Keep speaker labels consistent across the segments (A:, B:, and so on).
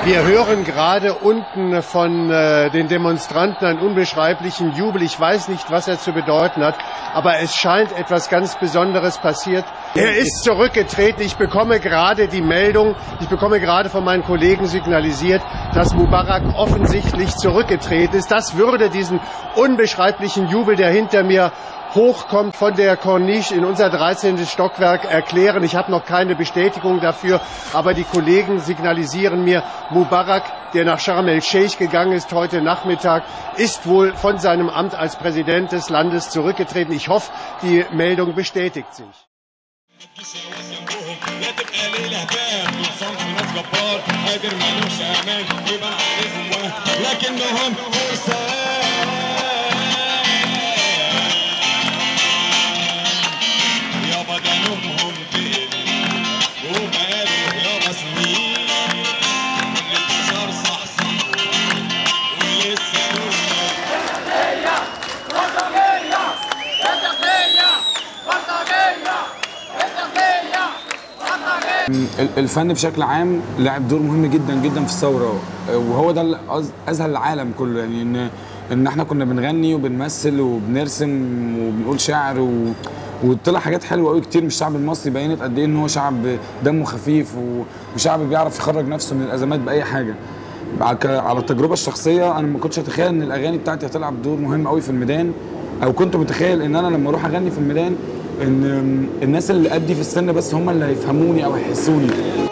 A: Wir hören gerade unten von den Demonstranten einen unbeschreiblichen Jubel. Ich weiß nicht, was er zu bedeuten hat, aber es scheint etwas ganz Besonderes passiert. Er ist zurückgetreten. Ich bekomme gerade die Meldung, ich bekomme gerade von meinen Kollegen signalisiert, dass Mubarak offensichtlich zurückgetreten ist. Das würde diesen unbeschreiblichen Jubel, der hinter mir hochkommt, von der Corniche in unser 13. Stockwerk erklären. Ich habe noch keine Bestätigung dafür, aber die Kollegen signalisieren mir, Mubarak, der nach Sharm el-Sheikh gegangen ist heute Nachmittag, ist wohl von seinem Amt als Präsident des Landes zurückgetreten. Ich hoffe, die Meldung bestätigt sich.
B: الفن بشكل عام لعب دور مهم جدا جدا في الثوره، وهو ده اللي اذهل العالم كله. يعني ان احنا كنا بنغني وبنمثل وبنرسم وبنقول شعر وطلع حاجات حلوه قوي كتير من الشعب المصري، بينت قد ايه ان هو شعب دمه خفيف وشعب بيعرف يخرج نفسه من الازمات باي حاجه. على التجربه الشخصيه انا ما كنتش اتخيل ان الاغاني بتاعتي هتلعب دور مهم قوي في الميدان، او كنت متخيل ان انا لما اروح اغني في الميدان ان الناس اللي قدي في السن بس هم اللي هيفهموني او هيحسوني.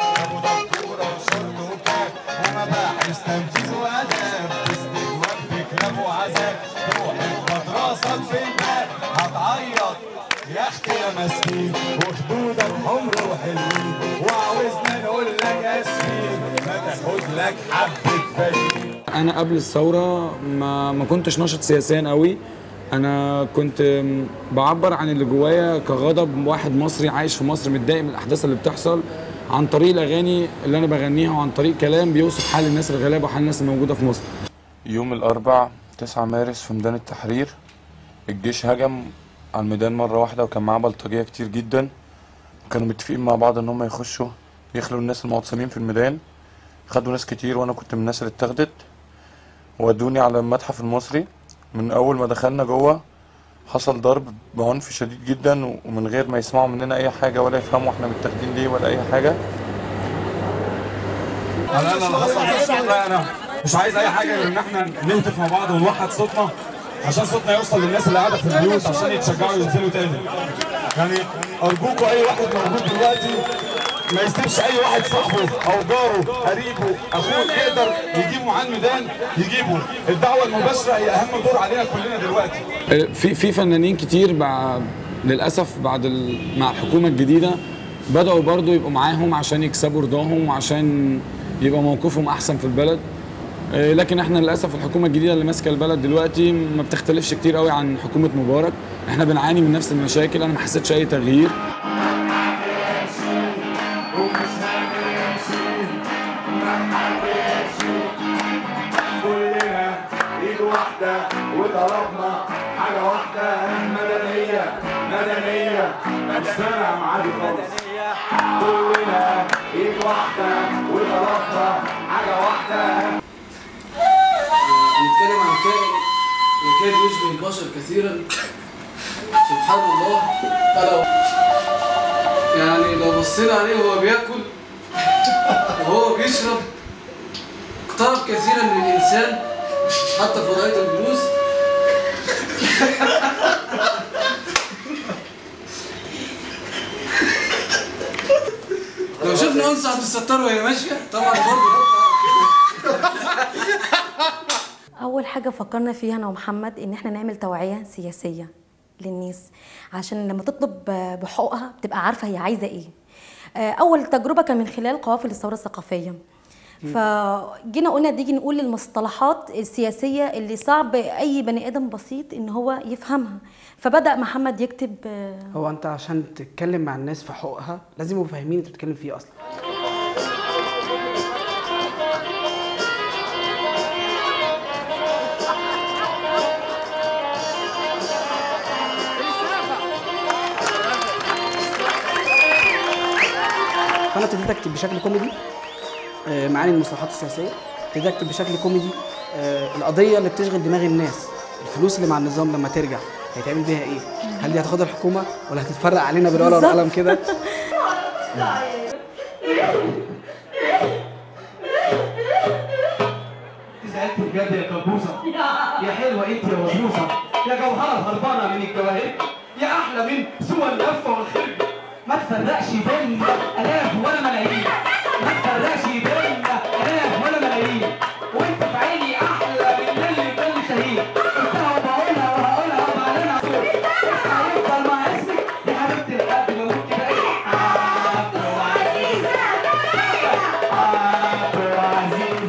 B: انا قبل الثوره ما كنتش ناشط سياسيا قوي. أنا كنت بعبر عن اللي جوايا كغضب واحد مصري عايش في مصر متضايق من الأحداث اللي بتحصل عن طريق الأغاني اللي أنا بغنيها وعن طريق كلام بيوصف حال الناس الغلابة وحال الناس الموجودة في مصر.
C: يوم الأربع 9 مارس في ميدان التحرير الجيش هجم على الميدان مرة واحدة وكان معاه بلطجية كتير جدا، كانوا متفقين مع بعض إن هم يخشوا يخلوا الناس المعتصمين في الميدان. خدوا ناس كتير وأنا كنت من الناس اللي اتاخدت وودوني على المتحف المصري. من اول ما دخلنا جوه حصل ضرب بعنف شديد جدا ومن غير ما يسمعوا مننا اي حاجه ولا يفهموا احنا متاخدين ليه ولا اي حاجه.
D: انا اللي حصل انا مش عايز اي حاجه غير ان احنا نهتف مع بعض ونوحد صوتنا عشان صوتنا يوصل للناس اللي قاعده في البيوت عشان يتشجعوا ينزلوا تاني. يعني ارجوكوا اي واحد موجود دلوقتي ما يسيبش اي واحد صاحبه او جاره قريبه اخوه يقدر يجيبه على الميدان يجيبه. الدعوه المباشره هي اهم دور علينا كلنا دلوقتي.
B: في فنانين كتير للاسف مع الحكومه الجديده بداوا برضو يبقوا معاهم عشان يكسبوا رضاهم وعشان يبقى موقفهم احسن في البلد. لكن احنا للاسف الحكومه الجديده اللي ماسكه البلد دلوقتي ما بتختلفش كتير قوي عن حكومه مبارك. احنا بنعاني من نفس المشاكل. انا ما حسيتش اي تغيير.
E: وطلبنا حاجة واحدة مدنية مدنية مش سامع معاك خالص. كلنا ايد واحدة وطلبنا حاجة واحدة.
F: نتكلم عن كائن يكاد يشبه البشر كثيرا سبحان الله. يعني لو بصينا عليه وهو بياكل وهو بيشرب اقترب كثيرا من الانسان حتى في وضعية الجلوس. لو شفنا انثى هتستر وهي ماشيه طبعا برضه.
G: اول حاجه فكرنا فيها انا ومحمد ان احنا نعمل توعيه سياسيه للناس عشان لما تطلب بحقوقها بتبقى عارفه هي عايزه ايه. اول تجربه كان من خلال قوافل الثوره الثقافيه. فجينا قلنا نيجي نقول المصطلحات السياسيه اللي صعب اي بني ادم بسيط ان هو يفهمها. فبدا محمد يكتب.
H: هو انت عشان تتكلم مع الناس في حقوقها لازم يبقوا فاهمين انت بتتكلم فيه اصلا. فانا ابتديت اكتب بشكل كوميدي معاني المصطلحات السياسيه، ابتديت اكتب بشكل كوميدي القضيه اللي بتشغل دماغ الناس، الفلوس اللي مع النظام لما ترجع هيتعمل بيها ايه؟ هل دي هتاخدها الحكومه ولا هتتفرق علينا بالورقه والقلم كده؟
I: زعلت بجد يا كبوسه، يا حلوه انت يا وسوسه، يا جوهره هربانه من الجواهر، يا احلى من سوى اللفه والخرج. ما تفرقش بين الاف ولا ملايين، ما تفرقش بين الاف ولا ملايين، وانت في عيني احلى من اللي كل شهيد. قلتها وبقولها وهقولها وبعلنها صوت، هيفضل مع اسمك يا حبيبتي لحد ما اموت كده. عبد العزيز عبد العزيز.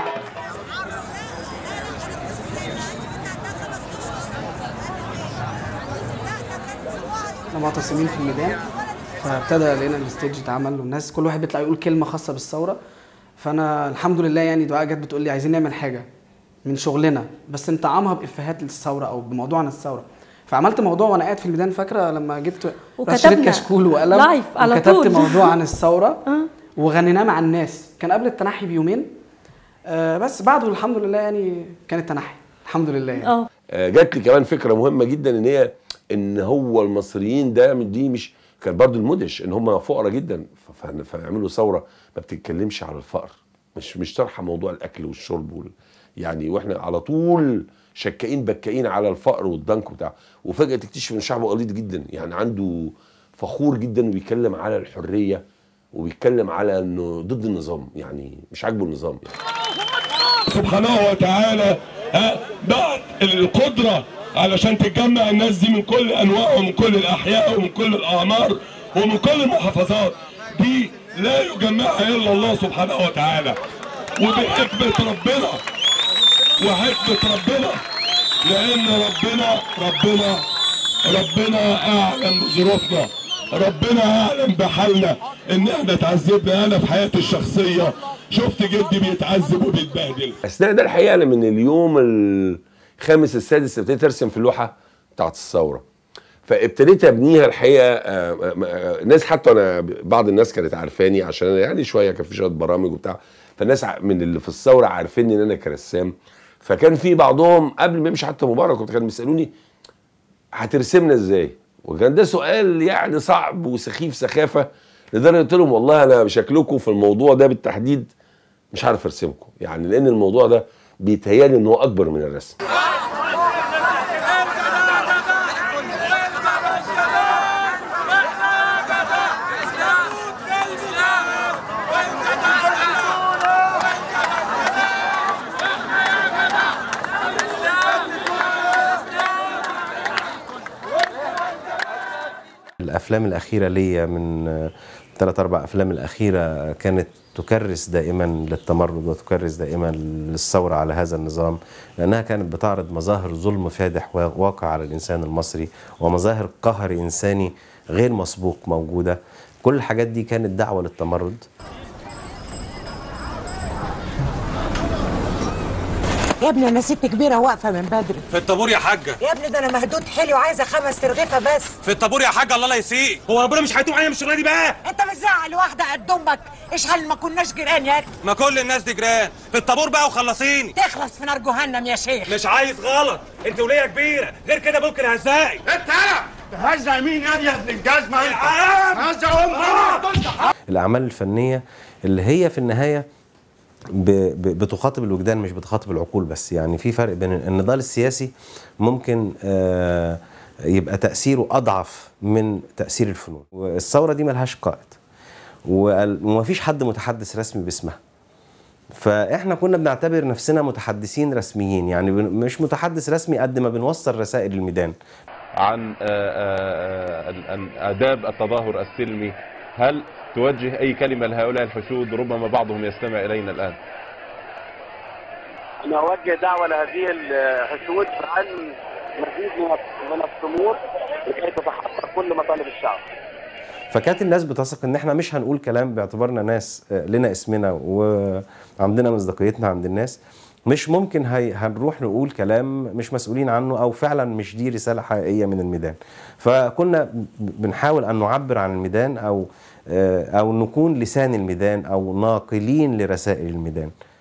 H: احنا معتصمين في الميدان، فابتدى لقينا الستيج اتعمل والناس كل واحد بيطلع يقول كلمه خاصه بالثوره. فانا الحمد لله يعني دعاء جت بتقول لي عايزين نعمل حاجه من شغلنا بس نطعمها بافيهات للثوره او بموضوع عن الثوره. فعملت موضوع وانا قاعد في الميدان، فاكره لما جبت شريط كشكول وقلم وكتبت موضوع عن الثوره وغنيناه مع الناس. كان قبل التنحي بيومين بس بعده الحمد لله يعني كان التنحي الحمد لله يعني.
J: جات لي كمان فكره مهمه جدا ان هو المصريين دي مش كان برضو المدهش ان هم فقراء جدا، فيعملوا ثوره ما بتتكلمش على الفقر، مش طرحه موضوع الاكل والشرب يعني، واحنا على طول شكائين بكائين على الفقر والضنك وبتاع، وفجاه تكتشف ان الشعب غليظ جدا يعني، عنده فخور جدا وبيتكلم على الحريه وبيتكلم على انه ضد النظام، يعني مش عاجبه النظام يعني.
K: سبحانه وتعالى بعت القدره علشان تجمع الناس دي من كل انواع ومن كل الاحياء ومن كل الاعمار ومن كل المحافظات دي، لا يجمعها الا الله سبحانه وتعالى، وبحكمه ربنا وحكمه ربنا، لان ربنا اعلم بظروفنا، ربنا اعلم بحالنا، ان احنا اتعذبنا. انا في حياتي الشخصيه شفت جدي بيتعذب وبيتبهدل.
J: اثناء ده الحقيقه انا من اليوم الخامس السادس ابتديت ارسم في اللوحه بتاعت الثوره، فابتديت ابنيها الحقيقه. ناس حتى انا بعض الناس كانت عارفاني عشان يعني شويه كان في شويه برامج وبتاع، فالناس من اللي في الثوره عارفيني ان انا كرسام. فكان في بعضهم قبل ما يمشي حتى مبارك كانوا بيسالوني هترسمنا ازاي؟ وكان ده سؤال يعني صعب وسخيف سخافه، لدرجه قلت لهم والله انا بشكلكم في الموضوع ده بالتحديد مش عارف ارسمكم، يعني لان الموضوع ده بيتهيالي ان هو اكبر من الرسم.
L: الافلام الاخيره ليا من 3-4 افلام الاخيره كانت تكرس دائما للتمرد وتكرس دائما للثوره على هذا النظام، لانها كانت بتعرض مظاهر ظلم فادح واقع على الانسان المصري ومظاهر قهر انساني غير مسبوق موجوده. كل الحاجات دي كانت دعوه للتمرد.
M: يا ابني انا ست كبيره واقفه من بدري
N: في الطابور يا حاجه.
M: يا ابني ده انا مهدود حلو وعايزه 5 ترغيفه بس
N: في الطابور يا حاجه. الله لا يسيء، هو ربنا مش هيتوب علينا من الشغلانه دي بقى؟
M: انت بتزعل واحده قد امك، اشحال ما كناش جيران يا اخي.
N: ما كل الناس دي جيران. في الطابور بقى وخلصيني.
M: تخلص في نار جهنم يا شيخ.
N: مش عايز غلط، انت وليه كبيره، غير كده ممكن هزقك.
I: انت تهزق مين يا ابن الجزمه؟ انت هزق امك.
L: الاعمال الفنيه اللي هي في النهايه بتخاطب الوجدان مش بتخاطب العقول بس، يعني في فرق بين النضال السياسي ممكن يبقى تأثيره أضعف من تأثير الفنون. والثورة دي ملهاش قائد ومفيش حد متحدث رسمي باسمها، فإحنا كنا بنعتبر نفسنا متحدثين رسميين، يعني مش متحدث رسمي قد ما بنوصل رسائل الميدان
O: عن آداب التظاهر السلمي. هل توجه أي كلمة لهؤلاء الحشود؟ ربما بعضهم يستمع إلينا الآن.
P: أنا أوجه دعوة لهذه الحشود عن مزيد من الصمود لكي تتحقق كل مطالب الشعب.
L: فكانت الناس بتثق ان احنا مش هنقول كلام باعتبارنا ناس لنا اسمنا وعندنا مصداقيتنا عند الناس، مش ممكن هنروح نقول كلام مش مسؤولين عنه او فعلا مش دي رساله حقيقيه من الميدان. فكنا بنحاول ان نعبر عن الميدان او نكون لسان الميدان او ناقلين لرسائل الميدان.